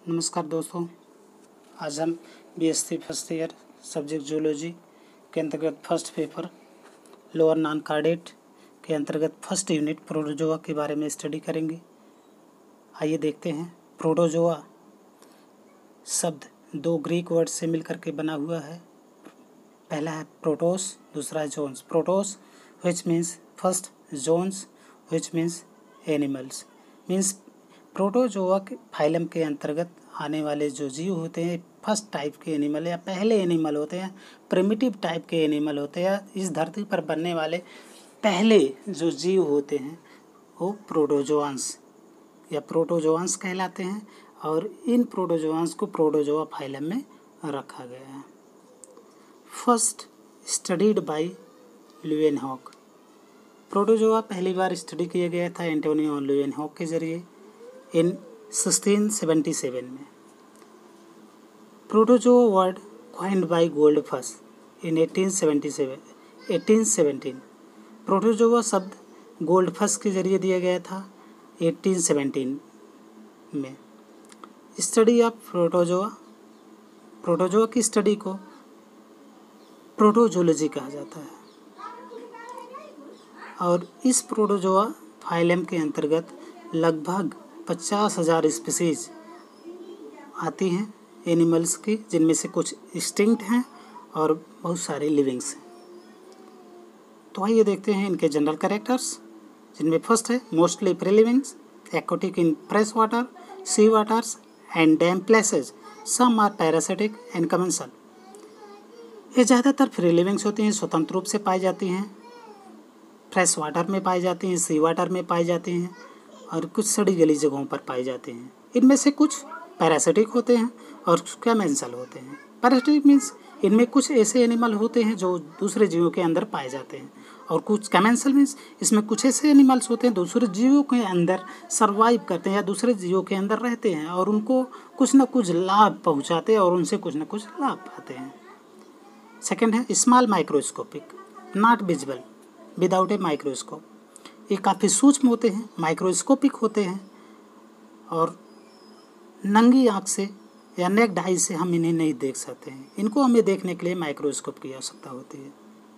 नमस्कार दोस्तों, आज हम BSc first year subject zoology के अंतर्गत first paper lower non chordate के अंतर्गत फर्स्ट यूनिट प्रोटोजोआ के बारे में स्टडी करेंगे। आइए देखते हैं। प्रोटोजोआ शब्द दो ग्रीक वर्ड से मिलकर के बना हुआ है। पहला है प्रोटोस, दूसरा है zoons. Protos which means first, zoons which means animals. Means protozoa के फाइलम के अंतर्गत आने वाले जो जीव होते हैं फर्स्ट टाइप के एनिमल या पहले एनिमल होते हैं, प्रिमिटिव टाइप के एनिमल होते हैं। इस धरती पर बनने वाले पहले जो जीव होते हैं वो प्रोटोजोआंस या प्रोटोजोआंस कहलाते हैं और इन प्रोटोजोआंस को प्रोटोजोआ फाइलम में रखा गया है। First studied by Leeuwenhoek. Protozoa पहली बार स्टडी किया गया था एंटोनियो ल्यूवेनहॉक के जरिए इन 1677 में। Protozoa word coined by Goldfuss in 1817। Protozoa शब्द गोल्डफश के जरिए दिया गया था 1817 में। स्टडी ऑफ प्रोटोजोआ की स्टडी को प्रोटोजोलॉजी कहा जाता है और इस प्रोटोजोआ फाइलम के अंतर्गत लगभग 50,000 स्पीसीज आती हैं एनिमल्स की, जिनमें से कुछ एक्सटिंक्ट हैं और बहुत सारे लिविंग्स हैं। तो आइए देखते हैं इनके जनरल कैरेक्टर्स, जिनमें फर्स्ट है mostly free livings, aquatic in fresh water, sea waters and damp places, some are parasitic and commensal. ये ज़्यादातर फ्री लिविंग्स होती हैं, स्वतंत्र रूप से पाई जाती हैं, फ्रेश वाटर में पाई जाती हैं, सी वाटर में पाई जाती हैं और कुछ सड़ी गली जगहों पर पाए जाते हैं। इनमें से कुछ पैरासिटिक होते हैं और कुछ कैमेंसल होते हैं। पैरासिटिक मीन्स इनमें कुछ ऐसे एनिमल होते हैं जो दूसरे जीवों के अंदर पाए जाते हैं और कुछ कैमेंसल मीन्स इसमें कुछ ऐसे एनिमल्स होते हैं दूसरे जीवों के अंदर सर्वाइव करते हैं या दूसरे जीवों के अंदर रहते हैं और उनको कुछ न कुछ लाभ पहुँचाते हैं और उनसे कुछ न कुछ लाभ पाते हैं। सेकेंड है small microscopic, not visible without a microscope. ये काफ़ी सूक्ष्म होते हैं, माइक्रोस्कोपिक होते हैं और नंगी आँख से या नेक्ड आई से हम इन्हें नहीं देख सकते हैं। इनको हमें देखने के लिए माइक्रोस्कोप की आवश्यकता होती है।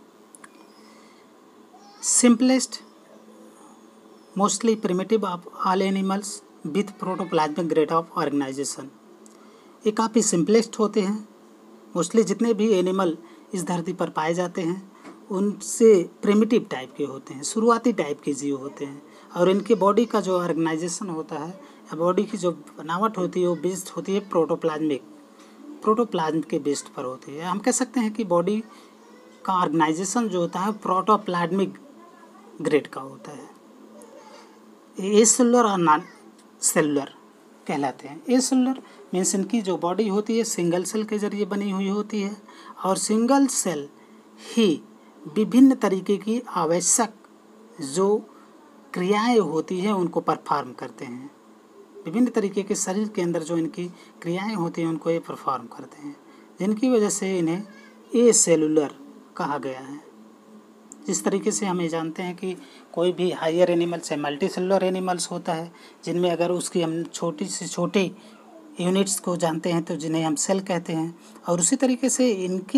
Simplest mostly primitive of all animals with protoplasmic grade of organization. ये काफ़ी सिंपलेस्ट होते हैं। मोस्टली जितने भी एनिमल इस धरती पर पाए जाते हैं उनसे प्रिमिटिव टाइप के होते हैं, शुरुआती टाइप के जीव होते हैं और इनके बॉडी का जो ऑर्गेनाइजेशन होता है या बॉडी की जो बनावट होती है वो बेस्ड होती है प्रोटोप्लाज्म के बेस्ड पर होती है। हम कह सकते हैं कि बॉडी का ऑर्गेनाइजेशन जो होता है प्रोटोप्लाज्मिक ग्रेड का होता है। ए सेलुलर और नॉन सेलुलर कहलाते हैं। ए सेलुलर मीन्स इनकी जो बॉडी होती है सिंगल सेल के जरिए बनी हुई होती है और सिंगल सेल ही विभिन्न तरीके की आवश्यक जो क्रियाएं होती हैं उनको परफॉर्म करते हैं। विभिन्न तरीके के शरीर के अंदर जो इनकी क्रियाएं होती हैं उनको ये परफॉर्म करते हैं, जिनकी वजह से इन्हें ए सेलुलर कहा गया है। जिस तरीके से हम ये जानते हैं कि कोई भी हायर एनिमल्स है मल्टी सेलुलर एनिमल्स होता है, जिनमें अगर उसकी हम छोटी से छोटी यूनिट्स को जानते हैं तो जिन्हें हम सेल कहते हैं। और उसी तरीके से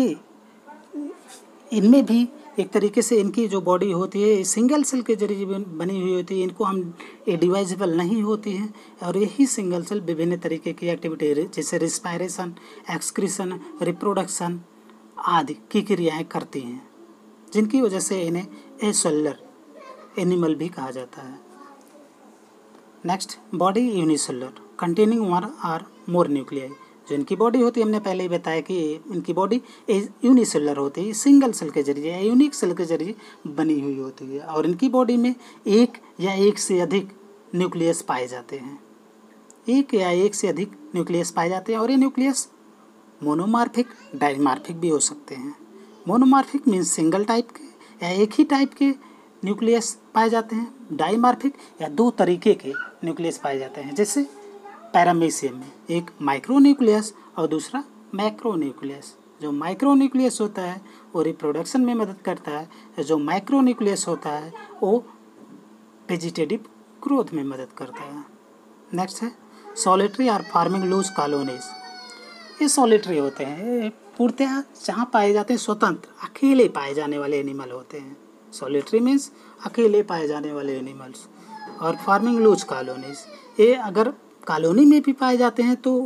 इनमें भी एक तरीके से इनकी जो बॉडी होती है सिंगल सेल के जरिए बनी हुई होती है। इनको हम डिवाइजेबल नहीं होती हैं और यही सिंगल सेल विभिन्न तरीके की एक्टिविटी जैसे रिस्पायरेशन, एक्सक्रीशन, रिप्रोडक्शन आदि की क्रियाएं करती हैं, जिनकी वजह से इन्हें एसेलुलर एनिमल भी कहा जाता है। Next body unicellular containing one और मोर न्यूक्लियाई। जो इनकी बॉडी होती है हमने पहले ही बताया कि इनकी बॉडी यूनिसेलुलर होती है, सिंगल सेल के जरिए या यूनिक सेल के जरिए बनी हुई होती है और इनकी बॉडी में एक या एक से अधिक न्यूक्लियस पाए जाते हैं। एक या एक से अधिक न्यूक्लियस पाए जाते हैं और ये न्यूक्लियस मोनोमार्फिक, डाइमार्फिक भी हो सकते हैं। मोनोमार्फिक मीन्स सिंगल टाइप के या एक ही टाइप के न्यूक्लियस पाए जाते हैं। डाइमार्फिक या दो तरीके के न्यूक्लियस पाए जाते हैं, जैसे पैरामीशियम में एक माइक्रोन्यूक्लियस और दूसरा मैक्रोन्यूक्लियस। जो माइक्रोन्यूक्लियस होता है वो रिप्रोडक्शन में मदद करता है, जो मैक्रोन्यूक्लियस होता है वो वेजिटेटिव ग्रोथ में मदद करता है। नेक्स्ट है solitary or forming loose colonies. ये सॉलिटरी होते हैं, ये पूर्णतः जहाँ पाए जाते हैं स्वतंत्र अकेले पाए जाने वाले एनिमल होते हैं। सॉलिटरी मीन्स अकेले पाए जाने वाले एनिमल्स। और फार्मिंग लूज कॉलोनीज, ये अगर कॉलोनी में भी पाए जाते हैं तो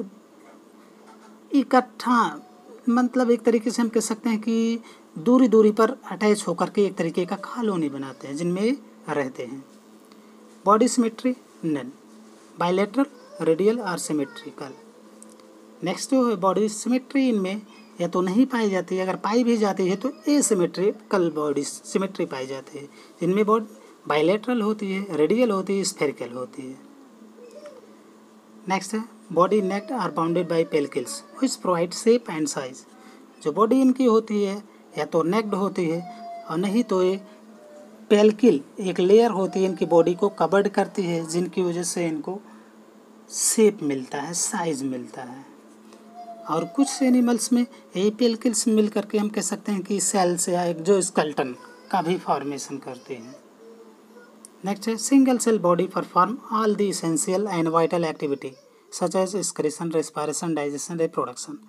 इकट्ठा, मतलब एक तरीके से हम कह सकते हैं कि दूरी दूरी पर अटैच होकर के एक तरीके का कॉलोनी बनाते हैं जिनमें रहते हैं। Body symmetry none, bilateral, radial और सिमेट्रिकल। नेक्स्ट जो है बॉडी सिमेट्री, इनमें या तो नहीं पाई जाती है, अगर पाई भी जाती है तो एसिमेट्रिकल बॉडी सिमेट्री पाई जाती है, जिनमें बॉडी बायलैटरल होती है, रेडियल होती है, स्फेरिकल होती है। नेक्स्ट है body naked or bounded by pellicles which provide shape and size. जो बॉडी इनकी होती है या तो नेक्ड होती है और नहीं तो ये पेल्किल एक लेयर होती है इनकी बॉडी को कवर्ड करती है, जिनकी वजह से इनको शेप मिलता है, साइज मिलता है। और कुछ एनिमल्स में यही पेल्किल्स मिल करके हम कह सकते हैं कि सेल्स या एक जो स्केलेटन का भी फॉर्मेशन करते हैं। नेक्स्ट है single cell body perform all the essential and vital activity such as excretion, respiration, digestion, reproduction.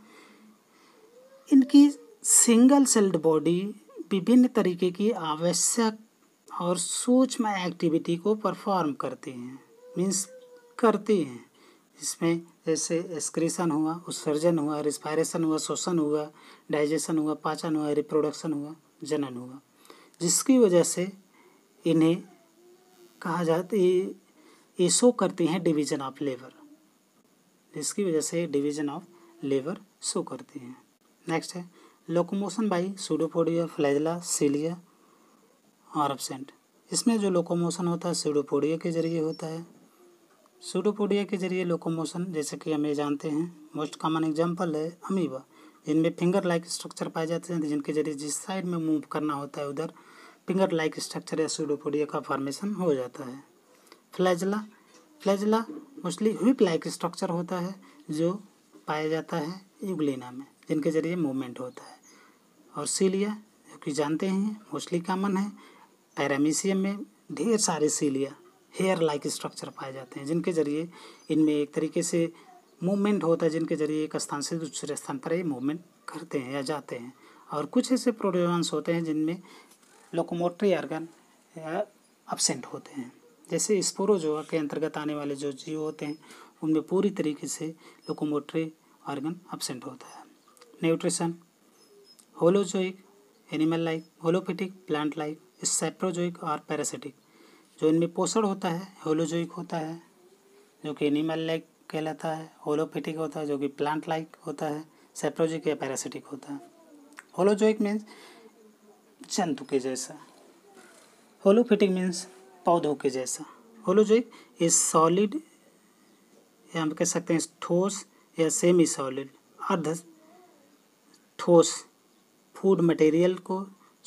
इनकी सिंगल सेल्ड बॉडी विभिन्न तरीके की आवश्यक और सूक्ष्म एक्टिविटी को परफॉर्म करती हैं, मीन्स करती हैं। इसमें जैसे एक्सक्रीशन हुआ, उत्सर्जन हुआ, रेस्पिरेशन हुआ, श्वसन हुआ, डाइजेशन हुआ, पाचन हुआ, रिप्रोडक्शन हुआ, जनन हुआ, जिसकी वजह से इन्हें कहा जाता है ये शो करती हैं डिवीजन ऑफ लेबर, जिसकी वजह से डिवीजन ऑफ लेबर शो करती हैं। नेक्स्ट है locomotion by pseudopodia, flagella, cilia और एब्सेंट। इसमें जो लोकोमोशन होता है सूडोपोडिया के जरिए होता है। सूडोपोडिया के जरिए लोकोमोशन जैसे कि हमें जानते हैं, मोस्ट कॉमन एग्जांपल है अमीबा, जिनमें फिंगर लाइक स्ट्रक्चर पाए जाते हैं, जिनके जरिए जिस साइड में मूव करना होता है उधर फिंगर लाइक स्ट्रक्चर या सूडोपोडिया का फॉर्मेशन हो जाता है। Flagella, flagella mostly whip like structure होता है जो पाया जाता है यूग्लिना में, जिनके जरिए मूवमेंट होता है। और सीलिया जो कि जानते हैं मोस्टली कॉमन है, पैरामीशियम में ढेर सारे सीलिया हेयर लाइक स्ट्रक्चर पाए जाते हैं, जिनके जरिए इनमें एक तरीके से मूवमेंट होता है, जिनके जरिए एक स्थान से दूसरे स्थान पर ये मूवमेंट करते हैं या जाते हैं। और कुछ ऐसे प्रोटोजोआंस होते हैं जिनमें लोकोमोटरी ऑर्गन या एब्सेंट होते हैं, जैसे स्पोरोजोआ के अंतर्गत आने वाले जो जीव होते हैं उनमें पूरी तरीके से लोकोमोटरी ऑर्गन एब्सेंट होता है। Nutrition holozoic, animal like, holophytic, plant like, saprozoic और पैरासिटिक। जो इनमें पोषण होता है होलोजोइक होता है जो कि एनिमल लाइक कहलाता है, होलोफिटिक होता है जो कि प्लांट लाइक होता है, सैप्रोजोइक या पैरासिटिक होता है। होलोजोइक मीन्स जंतु के जैसा, होलोफिटिक मीन्स पौधों के जैसा। होलोजोइक इज सॉलिड या हम कह सकते हैं ठोस या सेमी सॉलिड अर्ध ठोस फूड मटेरियल को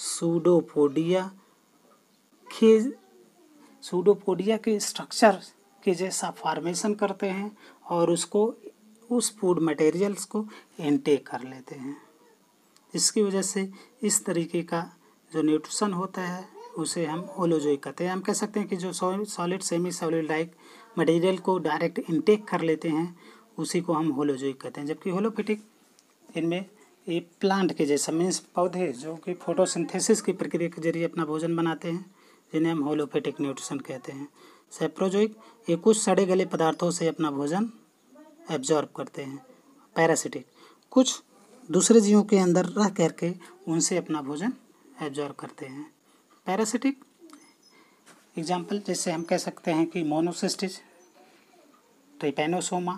सूडोपोडिया के स्ट्रक्चर के जैसा फॉर्मेशन करते हैं और उसको उस फूड मटेरियल्स को इनटेक कर लेते हैं। इसकी वजह से इस तरीके का जो न्यूट्रिशन होता है उसे हम होलोजोइक कहते हैं। हम कह सकते हैं कि जो solid semi solid like material को डायरेक्ट इनटेक कर लेते हैं उसी को हम होलोजोइक कहते हैं। जबकि होलोफिटिक इनमें ये प्लांट के जैसा मीन्स पौधे जो कि फोटोसिंथेसिस की प्रक्रिया के जरिए अपना भोजन बनाते हैं, जिन्हें हम होलोफिटिक न्यूट्रिशन कहते हैं। सैप्रोजोइक ये कुछ सड़े गले पदार्थों से अपना भोजन एब्जॉर्ब करते हैं। पैरासिटिक कुछ दूसरे जीवों के अंदर रह करके उनसे अपना भोजन एब्जॉर्ब करते हैं। पैरासिटिक एग्जाम्पल जैसे हम कह सकते हैं कि मोनोसिस्टिस, ट्रिपैनोसोमा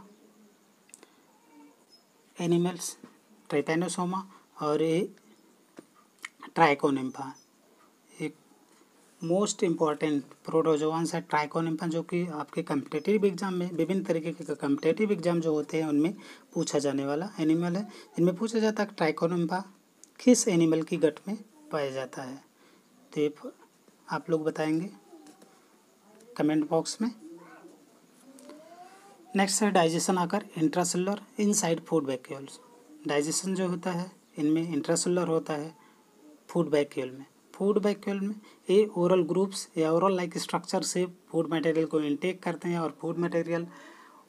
एनिमल्स, ट्रिपैनोसोमा और ये ट्राइकोनिम्फा। एक मोस्ट इम्पॉर्टेंट प्रोटोजोआंस है ट्राइकोनिम्फा, जो कि आपके कम्पिटेटिव एग्जाम में विभिन्न तरीके के कम्पिटेटिव एग्जाम जो होते हैं उनमें पूछा जाने वाला एनिमल है। इनमें पूछा जाता है ट्राइकोनिम्फा किस एनिमल की गट में पाया जाता है, तो आप लोग बताएंगे कमेंट बॉक्स में। नेक्स्ट है डाइजेशन आकर intracellular inside food vacuoles. Digestion जो होता है इनमें इंट्रासेलुलर होता है फूड वैक्यूल में। फूड वैक्यूल में ये ओरल ग्रुप्स या ओरल लाइक स्ट्रक्चर से फूड मटेरियल को इनटेक करते हैं और फूड मटेरियल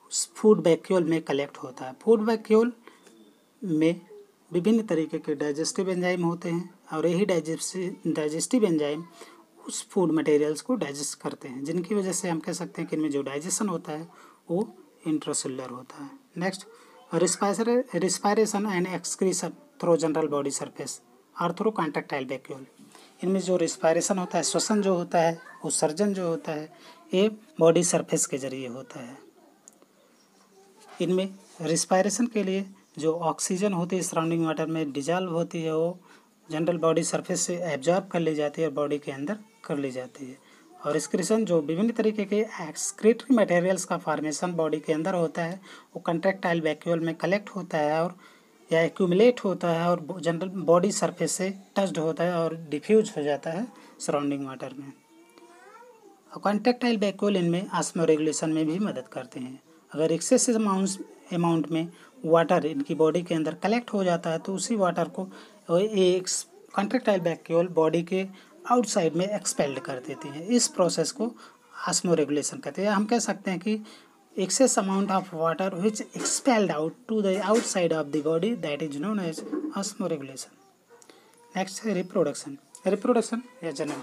फूड वैक्यूल में कलेक्ट होता है। फूड वैक्यूल में विभिन्न तरीके के डाइजेस्टिव एंजाइम होते हैं और यही डाइजेस्टिव एंजाइम उस फूड मटेरियल्स को डाइजेस्ट करते हैं, जिनकी वजह से हम कह सकते हैं कि इनमें जो डाइजेशन होता है वो इंट्रासेल्युलर होता है। Next, respiration and excretion through general body surface और थ्रू कॉन्ट्रैक्टाइल वैक्यूल। इनमें जो रिस्पायरेशन होता है, श्वसन जो होता है, उत्सर्जन जो होता है, ये बॉडी सरफेस के जरिए होता है। इनमें रिस्पायरेशन के लिए जो ऑक्सीजन होती है सराउंडिंग वाटर में डिजॉल्व होती है, वो जनरल बॉडी सरफेस से एब्जॉर्ब कर ली जाती है और बॉडी के अंदर कर ली जाती है। और एक्सक्रीशन जो विभिन्न तरीके के एक्सक्रीटरी मटेरियल्स का फॉर्मेशन बॉडी के अंदर होता है, वो कंट्रैक्टाइल वैक्यूल में कलेक्ट होता है और या एक्यूमुलेट होता है और जनरल बॉडी सरफेस से टच्ड होता है और डिफ्यूज हो जाता है सराउंडिंग वाटर में। और कॉन्ट्रैक्टाइल वैक्यूल इनमें ऑस्मो रेगुलेशन में भी मदद करते हैं। अगर एक्सेसिव अमाउंट में वाटर इनकी बॉडी के अंदर कलेक्ट हो जाता है तो उसी वाटर को एक कॉन्ट्रैक्टाइल वैक्यूल बॉडी के आउटसाइड में एक्सपेल्ड कर देती है। इस प्रोसेस को ऑस्मो रेगुलेशन कहते हैं। हम कह सकते हैं कि excess amount of water which expelled out to the outside of the body, that is known as osmoregulation. Next है रिप्रोडक्शन या जन्म।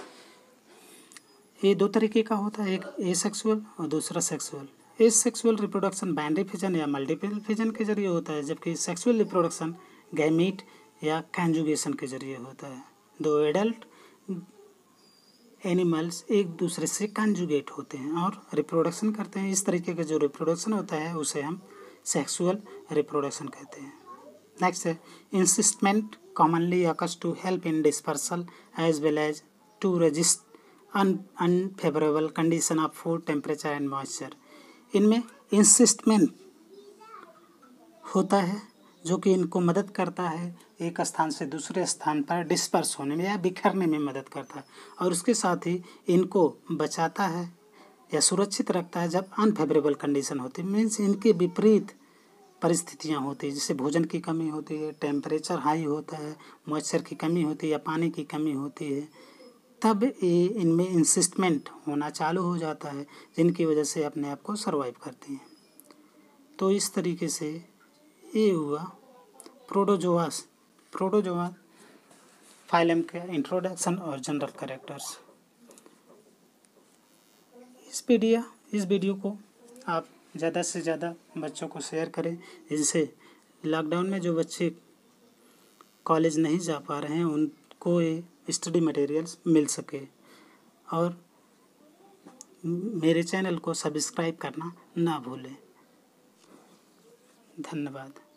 ये दो तरीके का होता है, एक एसेक्सुअल और दूसरा sexual. Asexual reproduction binary fission या मल्टीपल फिजन के जरिए होता है, जबकि सेक्सुअल रिप्रोडक्शन गैमीट या कॉन्जुगेशन के जरिए होता है। दो एडल्ट एनिमल्स एक दूसरे से कॉन्जुगेट होते हैं और रिप्रोडक्शन करते हैं। इस तरीके का जो रिप्रोडक्शन होता है उसे हम सेक्सुअल रिप्रोडक्शन कहते हैं। नेक्स्ट है encystment commonly occurs to help in dispersal as well as to resist unfavourable condition of food temperature and moisture. इनमें इंसिस्टमेंट होता है जो कि इनको मदद करता है एक स्थान से दूसरे स्थान पर डिस्पर्स होने में या बिखरने में मदद करता है, और उसके साथ ही इनको बचाता है या सुरक्षित रखता है जब अनफेवरेबल कंडीशन होती है, मीन्स इनके विपरीत परिस्थितियां होती है, जैसे भोजन की कमी होती है, टेम्परेचर हाई होता है, मॉइस्चर की कमी होती है या पानी की कमी होती है, तब ये इनमें इंसिस्टमेंट होना चालू हो जाता है, जिनकी वजह से अपने आप को सर्वाइव करती हैं। तो इस तरीके से ये हुआ प्रोटोजोआ फाइलम के इंट्रोडक्शन और जनरल कैरेक्टर्स। इस वीडियो को आप ज़्यादा से ज़्यादा बच्चों को शेयर करें, जिससे लॉकडाउन में जो बच्चे कॉलेज नहीं जा पा रहे हैं उनको ये स्टडी मटेरियल्स मिल सके। और मेरे चैनल को सब्सक्राइब करना ना भूलें। धन्यवाद।